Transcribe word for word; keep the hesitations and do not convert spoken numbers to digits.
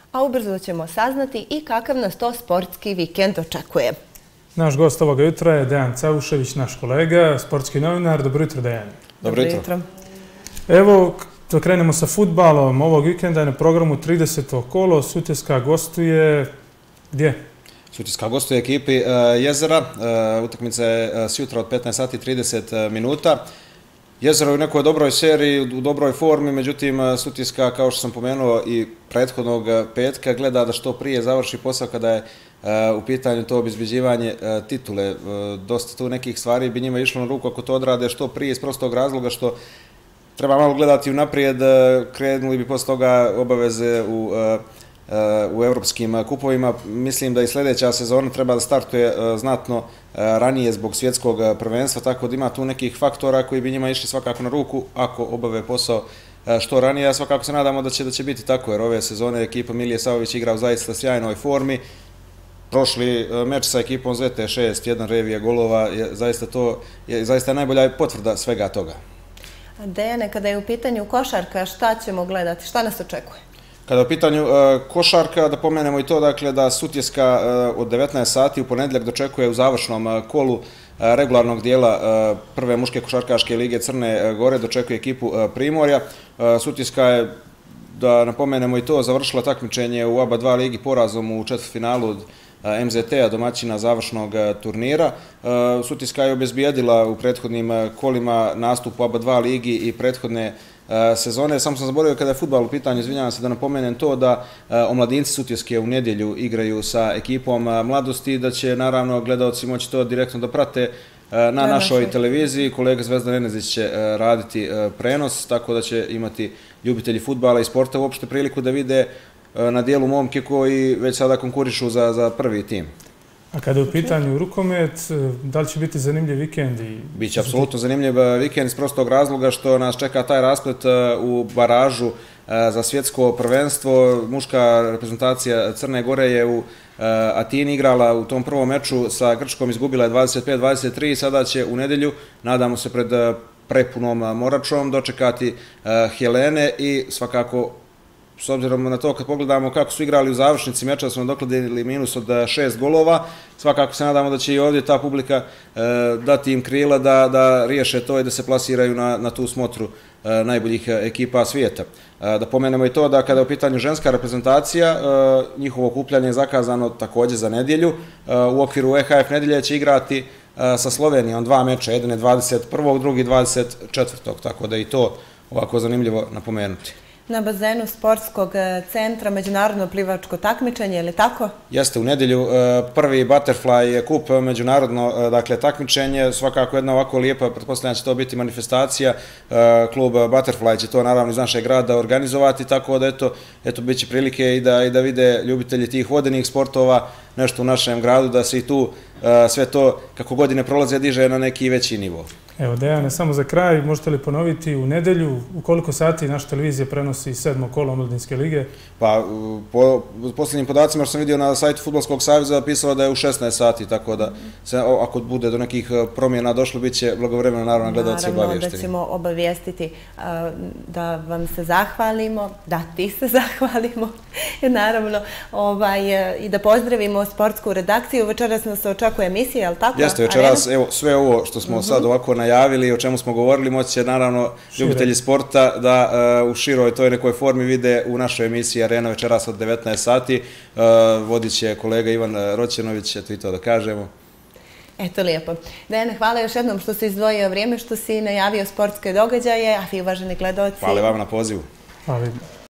a ubrzo ćemo saznati i kakav nas to sportski vikend očekuje. Naš gost ovoga jutra je Dejan Cavušević, naš kolega, sportski novinar. Dobro jutro, Dejan. Dobro jutro. Evo, da krenemo sa fudbalom. Ovog vikenda je na programu trideseto kolo. Sutjeska gostuje gdje? Sutjeska gostuje ekipi Jezera. Utakmica je sjutra od petnaest sati i trideset minuta. Jezero je u nekoj dobroj seriji, u dobroj formi, međutim Sutjeska, kao što sam pomenuo i prethodnog petka, gleda da što prije završi posao kada je u pitanju to obezbeđivanje titule. Dosta tu nekih stvari bi njima išlo na ruku ako to odrade što prije, iz prostog razloga što treba malo gledati unaprijed. Krenuli bi posle toga obaveze u u evropskim kupovima. Mislim da i sljedeća sezona treba da startuje znatno ranije zbog svjetskog prvenstva, tako da ima tu nekih faktora koji bi njima išli svakako na ruku ako obave posao što ranije. Ja svakako se nadamo da će, da će biti tako, jer ove sezone ekipa Milije Savović igra u zaista sjajnoj formi. Prošli meč sa ekipom Zvete šest jedan revija golova, je zaista to je zaista najbolja potvrda svega toga. Dejane, kada je u pitanju košarka, šta ćemo gledati? Šta nas očekuje? Kada je u pitanju košarka, da pomenemo i to dakle, da Sutjeska od devetnaest sati u ponedjeljak dočekuje u završnom kolu regularnog dijela prve muške košarkaške lige Crne Gore, dočekuje ekipu Primorja. Sutjeska je, da napomenemo i to, završila takmičenje u oba dva ligi porazom u četvrtfinalu od M Z T-a, domaćina završnog turnira. Sutjeska je obezbijedila u prethodnim kolima nastup u oba dva ligi i prethodne sezone. Samo sam zaboravio kada je fudbal u pitanju, izvinjavam se da napomenem to, da omladinci Sutjeske u nedjelju igraju sa ekipom Mladosti, da će naravno gledaoci moći to direktno da prate na našoj televiziji. Kolega Zvezdan Enezić će raditi prenos, tako da će imati ljubitelji fudbala i sporta uopšte priliku da vide na dijelu momke koji već sada konkurišu za, za prvi tim. A kada je u pitanju rukomet, da li će biti zanimljiv vikend? Biće apsolutno zanimljiv vikend iz prostog razloga što nas čeka taj rasplet u baražu za svjetsko prvenstvo. Muška reprezentacija Crne Gore je u Atini igrala u tom prvom meču sa Grčkom, izgubila je dvadeset pet dvadeset tri, sada će u nedjelju, nadamo se pred prepunom Moračom, dočekati Helene i svakako, s obzirom na to kad pogledamo kako su igrali u završnici meča, da su nadoknadili minus od šest golova, svakako se nadamo da će i ovdje ta publika dati im krila da, da riješe to i da se plasiraju na, na tu smotru najboljih ekipa svijeta. Da pomenemo i to da kada je u pitanju ženska reprezentacija, njihovo okupljanje je zakazano također za nedjelju. U okviru E H F nedjelje će igrati sa Slovenijom dva meča, jedan je dvadeset prvog drugi dvadeset četvrtog tako da i to ovako zanimljivo napomenuti. Na bazenu sportskog centra međunarodno plivačko takmičenje, je li tako? Jeste, u nedjelju prvi Butterfly kup međunarodno dakle, takmičenje, svakako jedna ovako lijepa, pretpostavljam će to biti manifestacija, klub Butterfly će to naravno iz našeg grada organizovati, tako da eto, eto bit će prilike i da, i da vide ljubitelji tih vodenih sportova nešto u našem gradu, da se i tu sve to kako godine prolaze diže na neki veći nivo. Evo, Dejane, samo za kraj, možete li ponoviti u nedjelju u koliko sati naša televizija prenosi sedmo kolo Omladinske lige? Pa, po posljednjim podacima što sam vidio na sajtu Fudbalskog saveza pisalo da je u šesnaest sati, tako da se, ako bude do nekih promjena došlo, bit će blagovremeno naravno gledalci obavješteni. Naravno da ćemo obavijestiti, da vam se zahvalimo, da ti se zahvalimo, naravno, ovaj, i da pozdravimo sportsku redakciju. Večeras nas očekuje emisija, je li tako? Jeste, večeras, evo, sve ovo što smo sad ovako najavili, o čemu smo govorili, moći će naravno ljubitelji sporta da u široj toj nekoj formi vide u našoj emisiji Arena večeras od devetnaest sati. Vodit će kolega Ivan Roćenović, eto i to da kažemo. Eto lijepo. Dejane, hvala još jednom što si izdvojio vrijeme, što si najavio sportske događaje, a vi uvaženi gledaoci... Hvala vam na pozivu. Hvala.